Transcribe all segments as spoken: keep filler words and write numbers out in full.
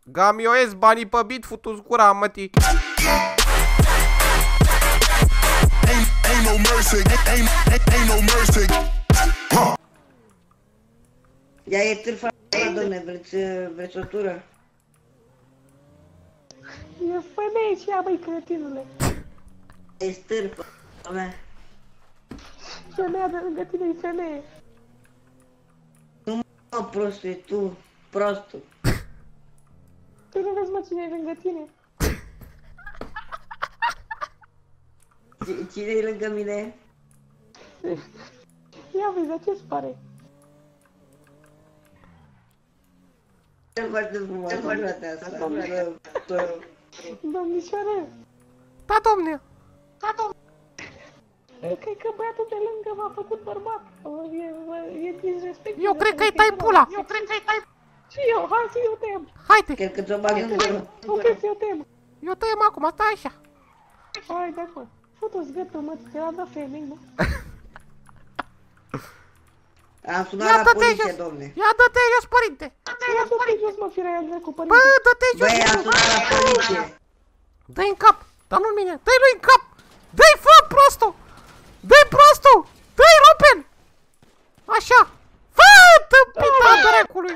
Gamioez, banii pe bit, futu-ți gura, mătii. Ea e târfa, domne, vreți, vreți o tură? E femeie și ea, băi, cretinule. E stârfă, domne. Femeia de lângă tine e femeie. Nu mă, prostu, e tu, prostul. Tu nu vezi, mă, cine e lângă tine? Cine e lângă mine? Ia vezi, dar ce-ți pare? E foarte frumoasă, frate, asta. Domnișoară. Da, domne. Da, domne. Cred că băiatul de lângă m-a făcut bărbat. E, e disrespect. Eu cred că-i tai pula. Eu cred că-i tai. Și eu, hai să eu tem. Haide. Cred că ți-o bag în gură. Nu cred să eu tem. Eu tăiem acum, stai așa. Hai, de acum. Futu-ți gâtul, mă, ți-a dat femei, mă. Am sunat la poliție, domne. Ia dă-te jos, părinte. Ia dă-te jos, mă, firea aia cu părinte. Bă, dă-te jos. Băi, am sunat la poliție. Dă-i în cap. Dar nu-n mine. Dă-i lui în cap. Dă-i, fă, prostul. Dă-i, prostul. Dă-i, rupen. Așa. Fă, tâmpita dracului.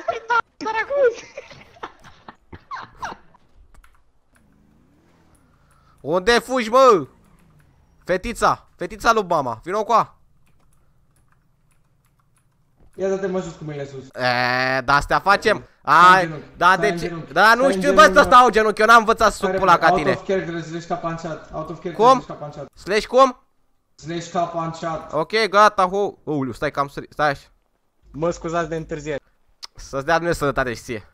Unde fugi, mă? Fetița. Fetița lui mama. Vino cu a. Ia dă-te mă sus cu mâinile sus. Eee, de-astea facem. Ai, da, de ce? Da, nu Stai știu, în bă, genunchi, să stau genunchi, eu n-am învățat să suc pula ca Out tine. of character, slash ca panchat. Out of character, Cum? slash ca panchat. Slash cum? Slash ca panchat. Ok, gata, hu. Uliu, stai că am sărit, stai așa. Mă scuzați de întârziere. Să-ți dea Dumnezeu sănătate și ție.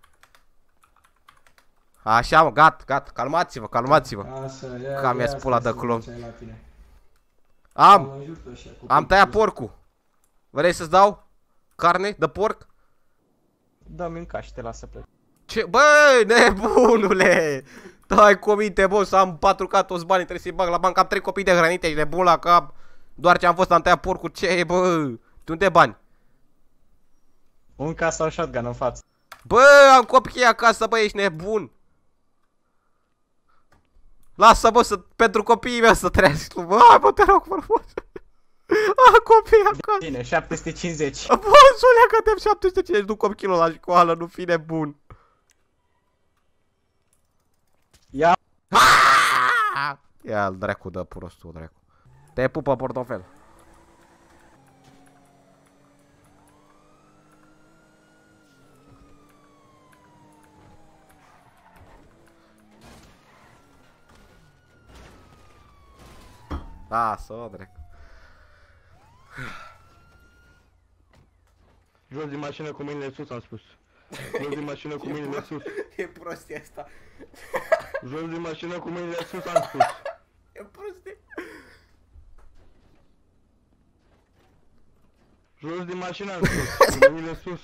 Așa, mă, gata, gata, calmați-vă, calmați-vă. Așa, ia, Că mi-ați ia, pula stai de să clon. duci la tine. Am, Mă ajută așa, cu am tăiat picul. porcul. Vrei să-ți dau carne de porc? Dă-mi în caș și te lasă plec. Ce? Băi, nebunule! Dai cu minte, bă, să am patru ca toți banii, trebuie să-i bag la bancă, am trei copii de hrănite, ești nebun la cap. Doar ce am fost, am tăiat porcul, ce e, bă? De unde bani? Un cas sau shotgun în față. Bă, am copii acasă, bă, ești nebun. Lasă, bă, să, pentru copiii mei să trăiască. Bă, hai, bă, te rog frumos. Ah, copii acasă. Bine, șapte sute cincizeci. Bă, Zulea, că te-am șapte sute cincizeci, duc opt kilograme la școală, nu fi nebun. Ia. Ia-l dracu, dă prostul, dracu. Te pupă portofel. Lasă-o, dracu. Jos din mașină cu mâinile sus, am spus. Jos din mașină cu mâinile sus. E prostie asta. Jos din mașină cu mâinile sus, am spus. E prostie. Jos din mașină, am spus. Cu mâinile sus.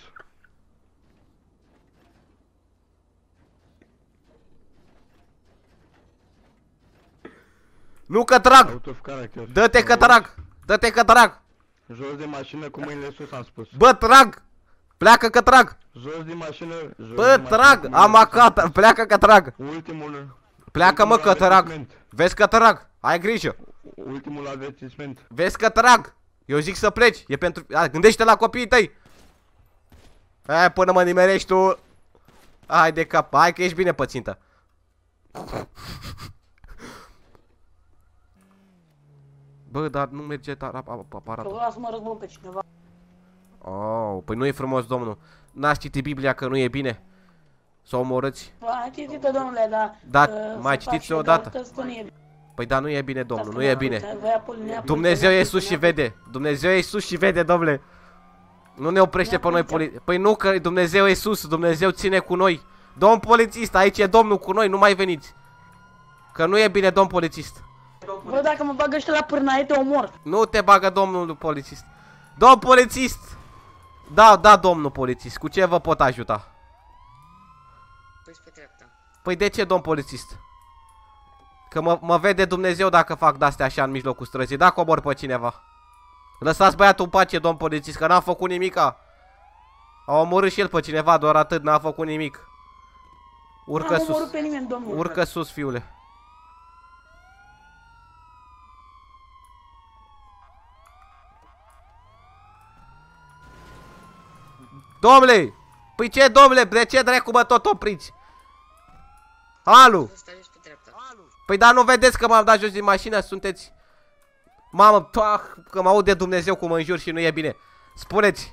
Nu că trag! Out of character. Dă-te că trag! Dă-te că trag! Jos din mașină cu mâinile sus, am spus. Bă, trag! Pleacă că trag! Jos din mașină. Jos Bă, din mașină trag! cu mâinile Am sus, acata! am Pleacă că trag! spus. Ultimul. Pleacă, mă, că ultimul trag! avertisment. Vezi că trag! Ai grijă! Ultimul avertisment. Vezi că trag! Eu zic să pleci! E pentru... Gândește la copiii tăi! Hai, până mă nimerești tu! Hai de cap! Hai că ești bine pățintă! Bă, dar nu merge aparatul. Vreau să mă răzbun pe cineva. Oh, păi nu e frumos, domnul. N-ați citit Biblia că nu e bine? Să omorâți? Am citit-o, domnule, dar... Da, uh, mai să fac citiți și o eu, dată. dar că nu e bine. Păi da, nu e bine, domnul, Asta nu e da, bine. uite, vă ia pul- ne-a pul- Dumnezeu ne-a e pul- sus și ne-a vede. Dumnezeu e sus și vede, domnule. Nu ne oprește pe noi poli... Păi nu, că Dumnezeu e sus, Dumnezeu ține cu noi. Domn polițist, aici e domnul cu noi, nu mai veniți. Că nu e bine, domn polițist. Bă, dacă mă bagă ăștia la pârnaie, te omor. Nu te bagă domnul polițist. Domn polițist! Da, da, domnul polițist, cu ce vă pot ajuta? Păi de ce, domn polițist? Că mă, mă vede Dumnezeu dacă fac de-astea așa în mijlocul străzii, dacă omor pe cineva. Lăsați băiatul în pace, domn polițist, că n-a făcut nimica. A omorât și el pe cineva, doar atât, n-a făcut nimic. Urcă N-am sus. omorât pe nimeni, domnul. Urcă sus, fiule. Domnule! Păi ce, domnule? De ce dracu mă tot opriți? Alu! Păi dar nu vedeți că m-am dat jos din mașină? Sunteți... Mamă, toah, că mă aud de Dumnezeu cum mă înjur și nu e bine. Spuneți!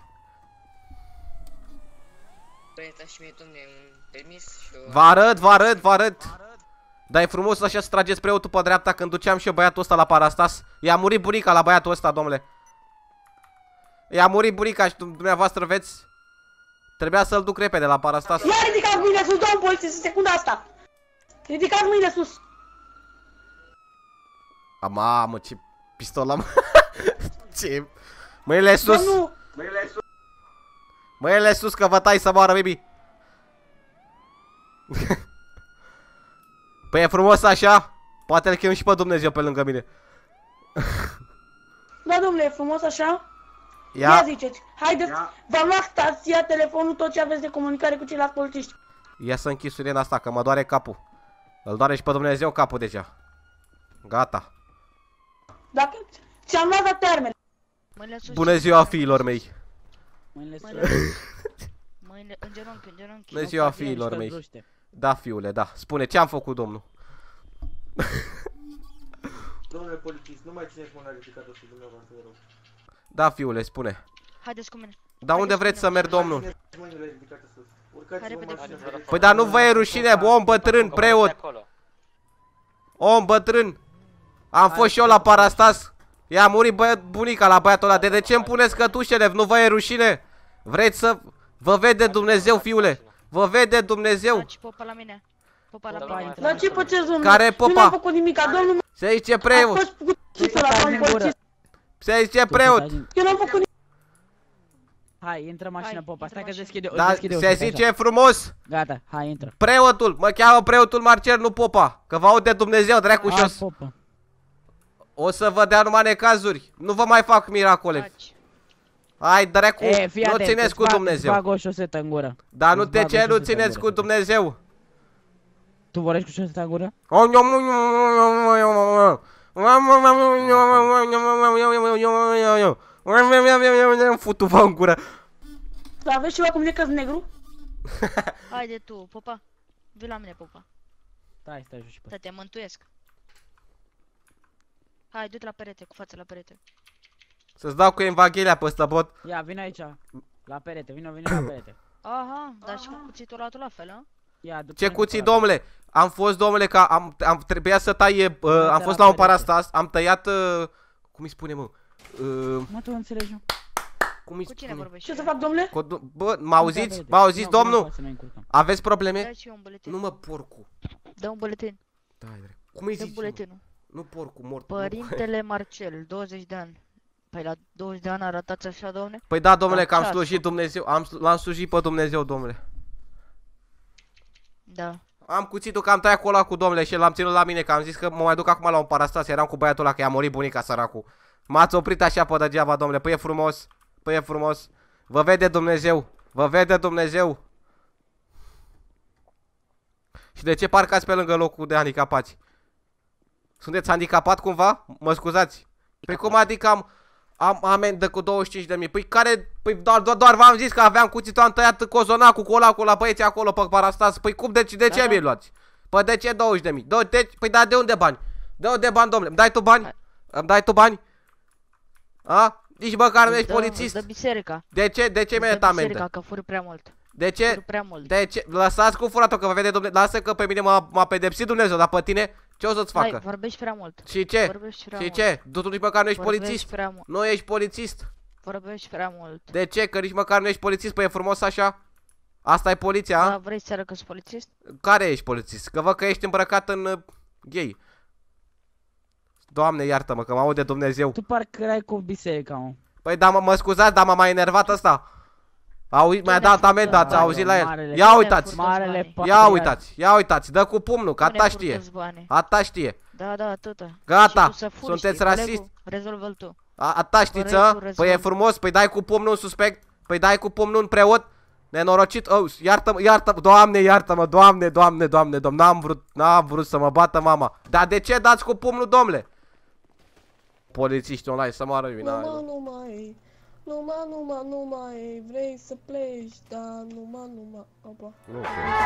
Păi, dați și mie, domne, un permis și o... Vă arăt, vă arăt, vă arăt. Dar e frumos așa să trageți preotul pe dreapta când duceam și eu băiatul ăsta la Parastas. I-a murit bunica la băiatul ăsta, domnule. I-a murit bunica și dumneavoastră veți... Trebuia să-l duc repede la Parastas. Ia ridicați mâinile sus, domnul polițist, în secunda asta. Ridicați mâinile sus. A, mamă, ce pistol am. Ce... Mâinile sus. Domnul, Mâinile sus că vă tai să moară, baby. Păi e frumos așa. Poate îl chem și pe Dumnezeu pe lângă mine. da, domnule, e frumos așa? Ia, Ia ziceți, haideți, v-am luat stația, telefonul, tot ce aveți de comunicare cu ceilalți polițiști. ia să închid sirena asta că mă doare capul. Îl doare și pe Dumnezeu capul deja. Gata. Dacă ți-am luat la termen. Mâinile sus. Bună ziua, fiilor mei. Mâinile sus. Mâinile în genunchi, în genunchi. Bună ziua, fiilor mei. Da, fiule, da. Spune, ce am făcut, domnul? Domnule polițist, nu mai țineți mâna ridicată sub dumneavoastră, vă rog. Da, fiule, spune. Haideți cu mine. Dar unde vreți să merg, domnul? Țineți mâinile ridicate sus. Urcați-vă în mașină. Păi dar nu vă e rușine, om bătrân, preot. Om bătrân. Am fost și eu la Parastas. I-a murit băiat, bunica la băiatul ăla. De de ce îmi puneți cătușele? Nu vă e rușine? Vreți să... Vă vede Dumnezeu, fiule. Vă vede Dumnezeu. Daci popa la mine. Popa la mine. Dar ce păceți, domnule? Care Nu mi-am popa? făcut nimica, domnul. Se zice A preot. fost cu țitul la domnul polițist. Se zice preot. Eu n-am făcut nimic. Hai, intră în mașină, Hai, popa, intră stai că mașină. deschide, o Da, deschide se ușa, zice așa. frumos. Gata, hai, intră. Preotul. Mă cheamă preotul Marcel, nu popa. Că vă aud de Dumnezeu, dracu și Hai, o să- popă. o să vă dea numai necazuri. Nu vă mai fac miracole. Daci. Hai, dracu. E, fii Nu atent, țineți îți cu bag- Dumnezeu. Îți bag o șosetă în gură. Dar nu îți de bag o ce nu șosetă în țineți gură. cu Dumnezeu? Tu vorbești cu șoseta în gură? Futu-vă în gură. Dar aveți ceva cu mine că-s negru? Haide tu, popa. Vii la mine, popa. Stai, stai jos și pe. Da, te mântuiesc. Hai, du-te la perete, cu fața la perete. Să-ți dau cu Evanghelia pe ăsta, bot. Ia, vino aici. La perete, vino, vino la perete. Aha, dar și cu cuțitul ăla tu la fel, a? Ia, du-te Ce mai cuții, departe. domnule? Am fost, domnule, că am, am trebuia să taie, uh, am fost la un Parastas, am tăiat, uh, cum îi spune, mă? Uh, Mă, tu înțelegi, nu? cum îi Cu cine spune? vorbești? Ce să fac, domnule? Codu- Bă, m-auziți? M-auziți, domnul? Aveți probleme? Dă și eu un buletin. Nu mă, porcu. Dă un buletin. Da, drept. Cum îi Dă zici? mă? buletinul. Nu porcu, mort. nu. Părintele Marcel, douăzeci de ani. Păi la douăzeci de ani arătați așa, domne? Păi da, domnule, că am Așa, slujit Dumnezeu, am slu- l-am slujit pe Dumnezeu, domnule. Da. Am cuțitul că am tăiat cu ăla cu domnule și l-am ținut la mine, că am zis că mă mai duc acum la un Parastas, eram cu băiatul ăla că i-a murit bunica, săracul. M-ați oprit așa pe degeaba, domnule, păi e frumos, păi e frumos. Vă vede Dumnezeu, vă vede Dumnezeu. Și de ce parcați pe lângă locul de handicapați? Sunteți handicapat cumva? Mă scuzați. Păi cum adică am, am amendă cu douăzeci și cinci de mii? Păi care, păi doar, doar, doar v-am zis că aveam cuțitul, am tăiat cozonacul cu ăla, cu la băieții acolo pe Parastas. Păi cum, de, de ce Da, mi-i da. luați? Păi de ce douăzeci de mii? De, de, păi da, de unde bani? De unde bani, domnule? Îmi dai tu bani? Hai. Îmi dai tu bani? A? Nici măcar nu Îți ești dă- polițist? îți dă biserica. De ce, de ce Îți mi-ai dă dat biserica amendă? că furi prea mult. De ce? Furi prea mult. De ce? Lăsați cu furatul că vă vede Dumnezeu. Lasă că pe mine m-a m-a pedepsit Dumnezeu, dar pe tine ce o să-ți Hai, facă? vorbești prea mult. Și ce? Vorbești prea Și mult. ce? Tu, tu nici măcar nu ești Vorbești polițist? prea mult. Nu ești polițist? Vorbești prea mult. De ce? Că nici măcar nu ești polițist? Păi e frumos așa? Asta e poliția, a? Da, vrei să arăt că sunt polițist? Care ești polițist? Că văd că ești îmbrăcat în uh, gay. Doamne, iartă-mă, că mă aude Dumnezeu. Tu parcă erai cu biserica, mă. Păi da, mă, mă scuzați, dar m-a mai enervat ăsta. Auzi, mi-a Cine dat furtă amendă, ați bani? auzit la el. Marele- Ia Cine uitați, furtă Marele banii? patriarh. ia uitați, ia uitați, dă cu pumnul, că Cine ata furtă știe. banii? Ata știe. Da, da, atâta. Gata, Și tu să furi, sunteți știi, rasist. colegul? Rezolvă-l tu. A, ata știți, Corectul a? război. Păi e frumos, păi dai cu pumnul în suspect. Păi dai cu pumnul în preot. Nenorocit, oh, iartă-mă, iartă-mă, doamne, iartă-mă, doamne, doamne, doamne, doamne, n-am vrut, n-am vrut să mă bată mama. Dar de ce dați cu pumnul, domnule? Polițiști online, să moară vina. Nu, nu mai, nu mai, nu mai, nu mai, vrei să pleci, dar nu mai, nu mai, opa. Nu,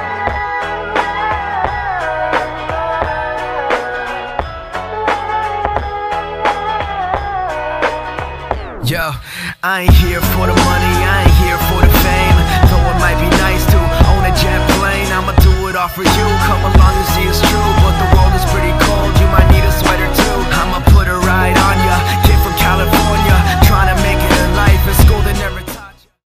Yo, I ain't here for the money, I ain't here for the fame. Though it might be nice to own a jet plane, I'ma do it all for you. Come along.